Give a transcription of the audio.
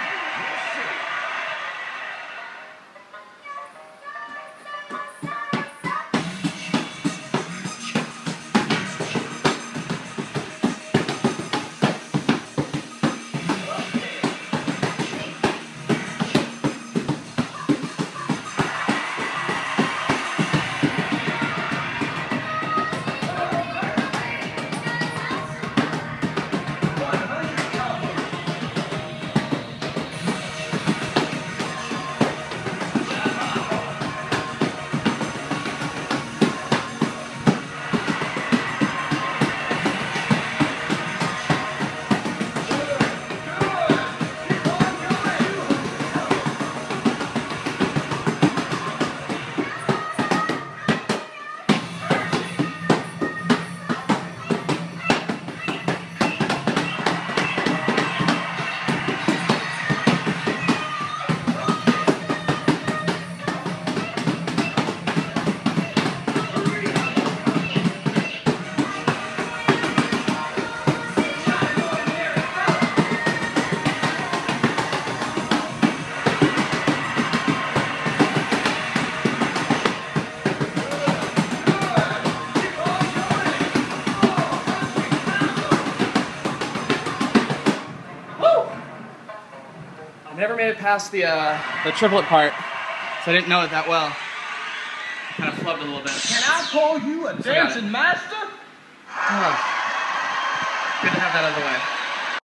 I never made it past the triplet part, so I didn't know it that well. Kind of flubbed a little bit. Can I call you a dancing master? Good to have that out of the way.